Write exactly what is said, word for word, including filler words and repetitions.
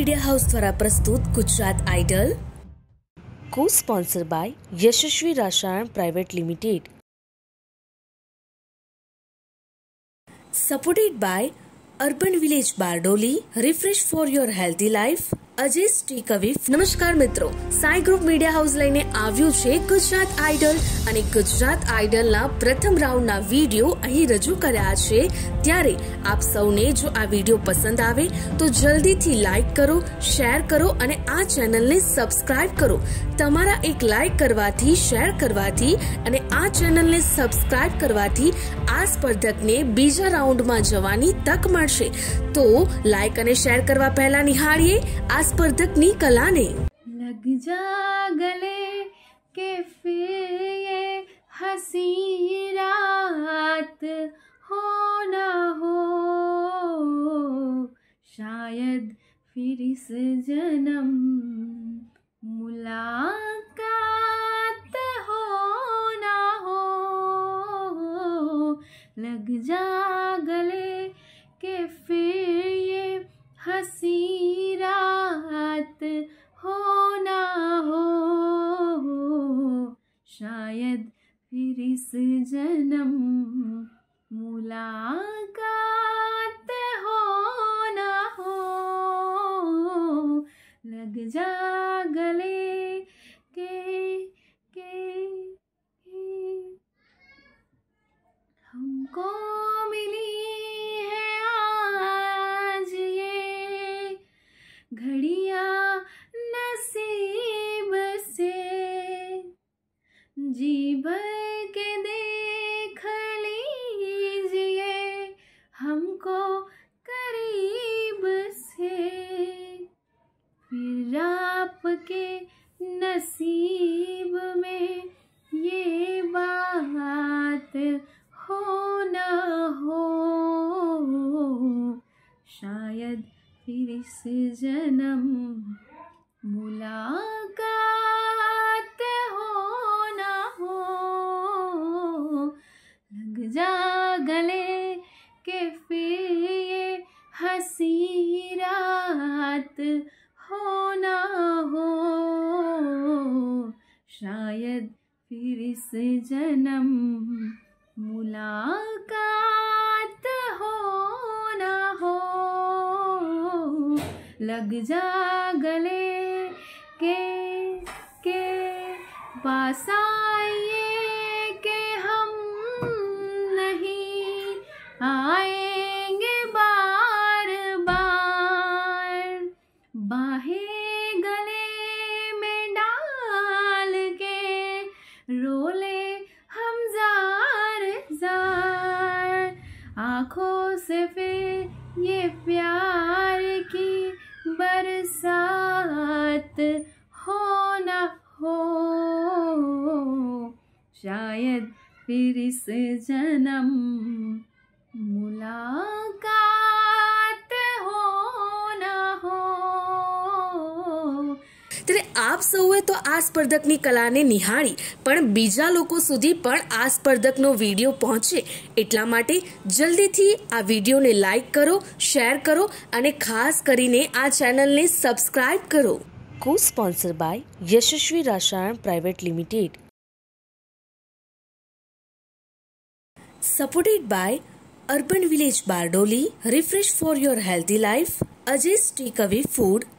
Media house द्वारा प्रस्तुत Gujarat idol, को sponsor by Yashasvi Rasayan private limited, supported by urban village Bardoli, refresh for your healthy life, Ajay T Kavi. नमस्कार मित्रों, Sai group media house લઈને આવ્યું છે ગુજરાત આઇડલ અને ગુજરાત આઇડલના પ્રથમ રાઉન્ડના વિડીયો અહીં રજૂ કર્યા છે। ત્યારે આપ સૌને જો આ વિડીયો પસંદ આવે તો જલ્દીથી લાઈક કરો, શેર કરો અને આ ચેનલને સબસ્ક્રાઇબ કરો। તમારા એક લાઈક કરવાથી, શેર કરવાથી અને આ ચેનલને સબસ્ક્રાઇબ કરવાથી આ સ્પર્ધકને બીજા રાઉન્ડમાં જવાની તક મળશે। તો લાઈક અને શેર કરવા પહેલા નિહાળીએ આ स्पर्धकनी कला ने। लग जा गले के फिर ये हंसी रात हो ना हो, शायद फिर इस जन्म मुलाकात हो ना हो। लग जा गले के फिर ये हंसी रात हो ना हो, शायद फिर इस जन्म मुलाकात हो ना हो। लग जा गले के के, के हमको मिली है आज ये घड़ियां नसीब से, जी भर के देख लीजिए हमको करीब से, फिर आपके नसीब में ये बात हो ना हो, शायद फिर इस जन्म मुलाकात हो ना हो। लग जा गले के फिर ये हंसी रात हो ना हो, शायद फिर इस जन्म मुलाकात हो ना हो। लग जा गले के के पास आइए के हम नहीं आएंगे बार बार, बाहें गले में डाल के रोले हम जार जार, आँखों से फिर ये प्यार की बरसात हो ना हो, शायद फिर इस जन्म मुलाकात हो ना हो। ત્યારે આપ સૌએ તો આ સ્પર્ધકની કલાને નિહાળી, પણ બીજા લોકો સુધી પણ આ સ્પર્ધકનો વિડીયો પહોંચે એટલા માટે જલ્દીથી આ વિડીયોને લાઈક કરો, શેર કરો અને ખાસ કરીને આ ચેનલને સબસ્ક્રાઇબ કરો। को sponsor by Yashasvi Rasayan private limited, supported by urban village Bardoli, refresh for your healthy life, Ajay T Kavi food.